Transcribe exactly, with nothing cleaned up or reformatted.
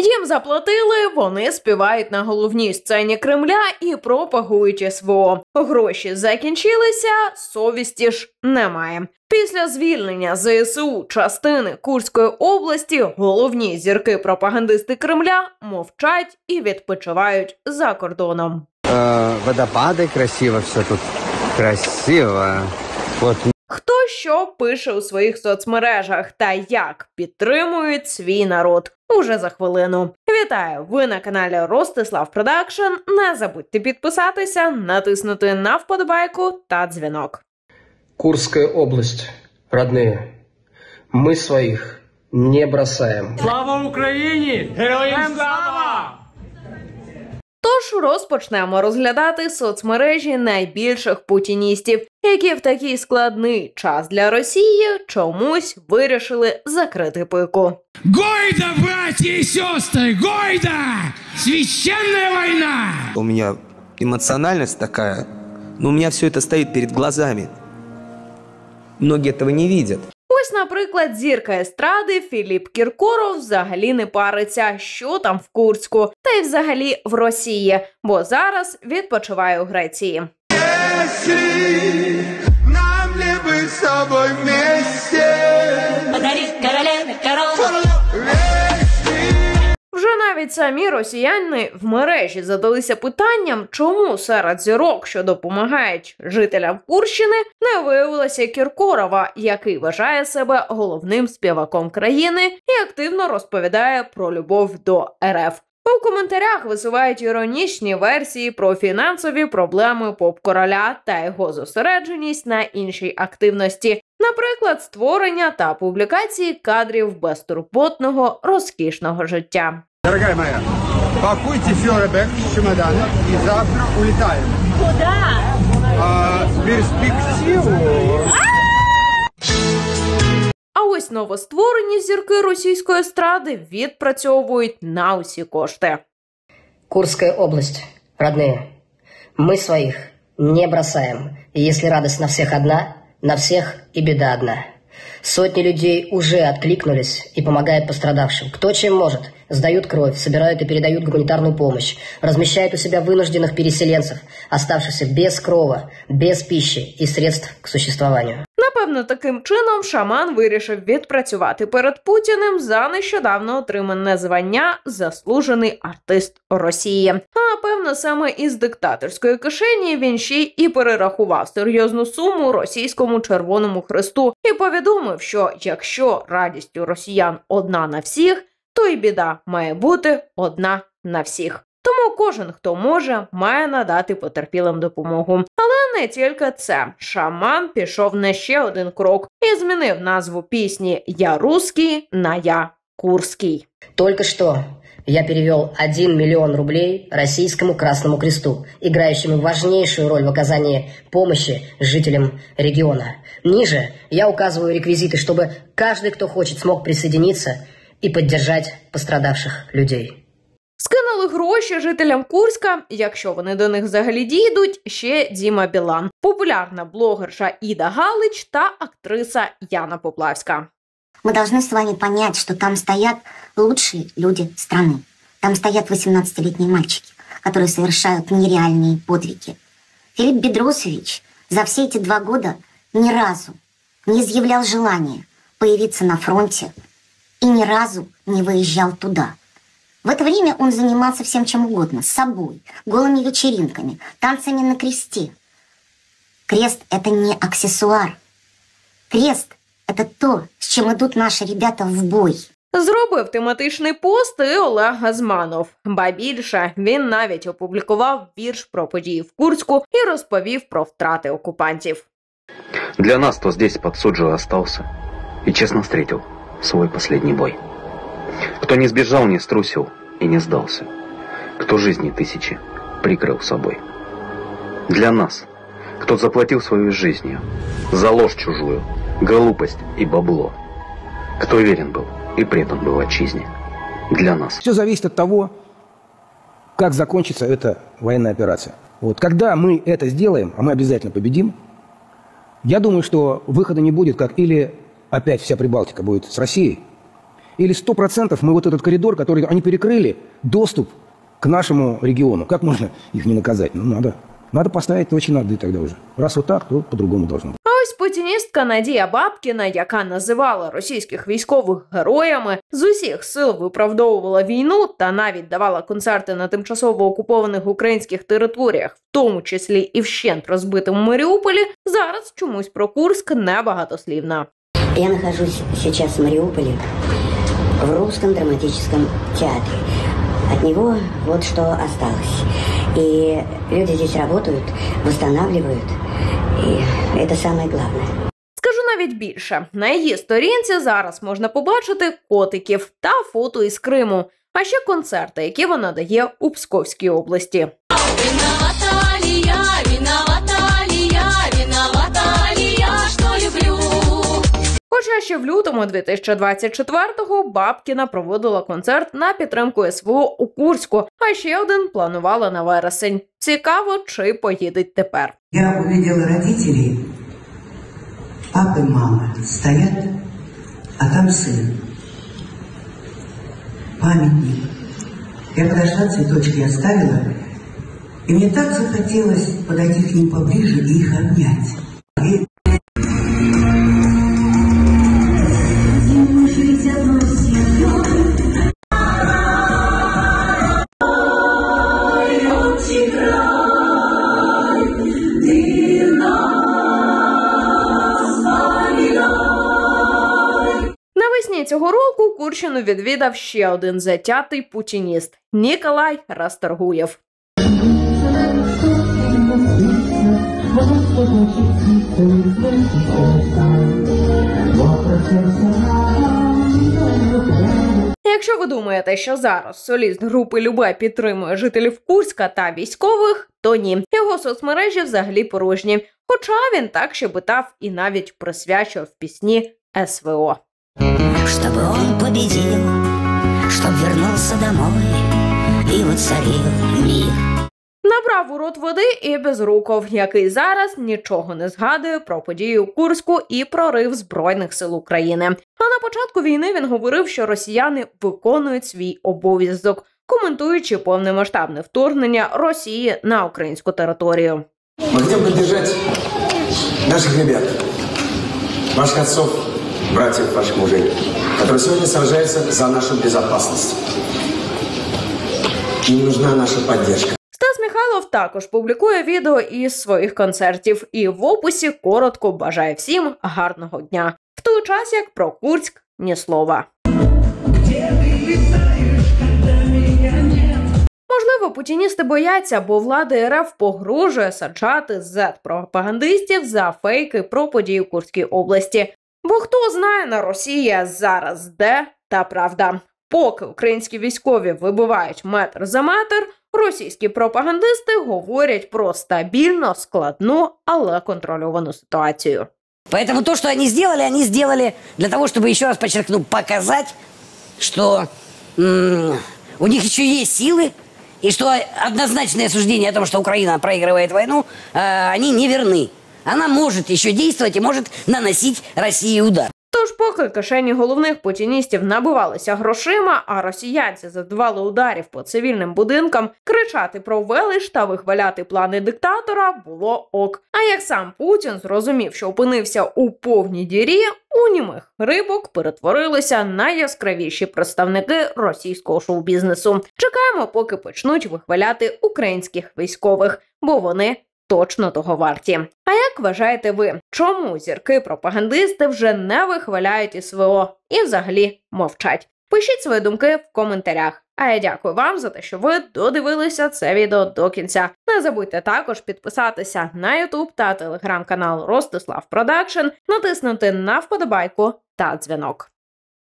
Їм заплатили, вони співають на головній сцені Кремля і пропагують СВО. Гроші закінчилися, совісті ж немає. Після звільнення зе ес у частини Курської області головні зірки-пропагандисти Кремля мовчать і відпочивають за кордоном. Е, водопади, красиво все тут. Красиво. От. Хто що пише у своїх соцмережах та як підтримують свій народ. Уже за хвилину. Вітаю! Ви на каналі Ростислав Продакшн. Не забудьте підписатися, натиснути на вподобайку та дзвінок. Курская область, родные, мы своих не бросаем. Слава Україні! Героям слава! Тож розпочнемо розглядати соцмережі найбільших путіністів, які в такий складний час для Росії чомусь вирішили закрити пику. Гойда, братья и сестры! Гойда! Священная война! У меня эмоциональность такая, но у меня все это стоит перед глазами. Многие этого не видят. Ось, наприклад, зірка естради Філіп Кіркоров взагалі не париться, що там в Курську, та й взагалі в Росії, бо зараз відпочиває у Греції. Нам ли быть с тобой вместе? Подари королеве корону. Вже навіть самі росіяни в мережі задалися питанням, чому серед зірок, що допомагають жителям Курщини, не виявилося Кіркорова, який вважає себе головним співаком країни і активно розповідає про любов до ер еф. У коментарях висувають іронічні версії про фінансові проблеми поп-короля та його зосередженість на іншій активності. Наприклад, створення та публікації кадрів безтурботного, розкішного життя. Дорогая моя, пакуйте фьоребек с чемодана и завтра улетаем. Куда? А, в перспективу. А ось новостворені зірки російської естради відпрацьовують на усі кошти. Курская область, родные, мы своих не бросаем. И если радость на всех одна, на всех и беда одна. Сотни людей уже откликнулись и помогают пострадавшим. Кто чем может. Сдают кровь, собирают и передают гуманитарную помощь. Размещают у себя вынужденных переселенцев, оставшихся без крова, без пищи и средств к существованию. Напевно, таким чином шаман вирішив відпрацювати перед Путіним за нещодавно отримане звання «Заслужений артист Росії». А напевно, саме із диктаторської кишені він ще й і перерахував серйозну суму російському Червоному Хресту і повідомив, що якщо радість у росіян одна на всіх, то й біда має бути одна на всіх. Тому кожен, хто може, має надати потерпілим допомогу. Але не тільки це. Шаман пішов на ще один крок і змінив назву пісні «Я русский» на «Я курский». Только что я перевел один миллион рублей Российскому Красному Кресту, играющему важнейшую роль в оказании помощи жителям региона. Ниже я указываю реквизиты, чтобы каждый, кто хочет, смог присоединиться и поддержать пострадавших людей. Скинули гроші жителям Курська, якщо вони до них взагалі дійдуть, ще Діма Білан, популярна блогерша Іда Галич та актриса Яна Поплавська. Мы должны с вами понять, что там стоят лучшие люди страны. Там стоят восемнадцатилетние мальчики, которые совершают нереальные подвиги. Филипп Бедросович за все эти два года ни разу не изъявлял желания появиться на фронте и ни разу не выезжал туда. В это время он занимался всем чем угодно, с собой, голыми вечеринками, танцами на кресте. Крест – это не аксессуар. Крест – это то, с чем идут наши ребята в бой. Зробив тематичний пост і Олег Газманов. Ба більше, він навіть опублікував вірш про події в Курську і розповів про втрати окупантів. Для нас, кто здесь под Суджио остался и честно встретил свой последний бой. Кто не сбежал, не струсил и не сдался. Кто жизни тысячи прикрыл собой. Для нас, кто заплатил свою жизнью за ложь чужую, глупость и бабло. Кто верен был и предан был отчизне. Для нас. Все зависит от того, как закончится эта военная операция. Вот, когда мы это сделаем, а мы обязательно победим, я думаю, что выхода не будет, как или опять вся Прибалтика будет с Россией, или сто процентов мы вот этот коридор, который они перекрыли, доступ к нашему региону. Как можно их не наказать? Ну, надо. Надо поставить точно над «и» тогда уже. Раз вот так, то по-другому должно. А ось путіністка Надія Бабкіна, яка називала російських військових героями, з усіх сил виправдовувала війну та навіть давала концерти на тимчасово окупованих українських територіях, в тому числі і вщент розбитому Маріуполі, зараз чомусь про Курск небагатослівна. Я нахожусь сейчас в Мариуполе, в Русском драматическом театре. От него вот что осталось. И люди здесь работают, восстанавливают, и это самое главное. Скажу навіть більше. На її сторінці зараз можна побачити котиків та фото із Криму, а ще концерти, які вона дає у Псковській області. Виновата ли я, виновата ли я, виновата ли я, що люблю. Хоча ще в лютому дві тисячі двадцять четвертого Бабкіна проводила концерт на підтримку ес ве о у Курську, а ще один планувала на вересень. Цікаво, чи поїдуть тепер. Я увидела родителей, папа и мама стоят, а там сын. Памятник. Я подошла, цветочки оставила, и мне так захотелось подойти к ним поближе и их обнять. И... Навесні цього року Курщину відвідав ще один затятий путініст – Ніколай Расторгуєв. Якщо ви думаєте, що зараз соліст групи Любе підтримує жителів Курська та військових, то ні. Його соцмережі взагалі порожні. Хоча він так щебетав і навіть присвячував пісні ес ве о. Чтобы он победил, чтоб вернулся домой и воцарил мир. Набрав у рот води і Безруков, який зараз нічого не згадує про події у Курську і прорив Збройних сил України. А на початку війни він говорив, що росіяни виконують свій обов'язок, коментуючи повномасштабне вторгнення Росії на українську територію. Ми хочемо підтримати наших ребят, ваших отцов, братьев, ваших мужей, которые сегодня сражаются за нашу безопасность. Им нужна наша поддержка. Стас Михайлов також публікує відео із своїх концертів і в описі коротко бажає всім гарного дня. В той час, як про Курськ ні слова. Можливо, путіністи бояться, бо влада ер еф погрожує саджати зет-пропагандистів за фейки про події в Курській області. Бо хто знає на Росії зараз де та правда. Поки українські військові вибивають метр за метр, російські пропагандисти говорять про стабільно, складну, але контрольовану ситуацію. Поэтому то, что они сделали, они сделали для того, чтобы, еще раз подчеркну, показать, что м- у них еще есть силы, и что однозначное суждение о том, что Украина проигрывает войну, э- они не верны. Она может еще действовать и может наносить России удар. Тож поки кишені головних путіністів набивалися грошима, а росіянці завдавали ударів по цивільним будинкам, кричати про велич та вихваляти плани диктатора було ок. А як сам Путін зрозумів, що опинився у повній дірі, у німих рибок перетворилися на яскравіші представники російського шоу-бізнесу. Чекаємо, поки почнуть вихваляти українських військових, бо вони точно того варті. А як вважаєте ви, чому зірки-пропагандисти вже не вихваляють ес ве о і взагалі мовчать? Пишіть свої думки в коментарях. А я дякую вам за те, що ви додивилися це відео до кінця. Не забудьте також підписатися на ютуб та телеграм-канал Ростислав Продакшн, натиснути на вподобайку та дзвінок.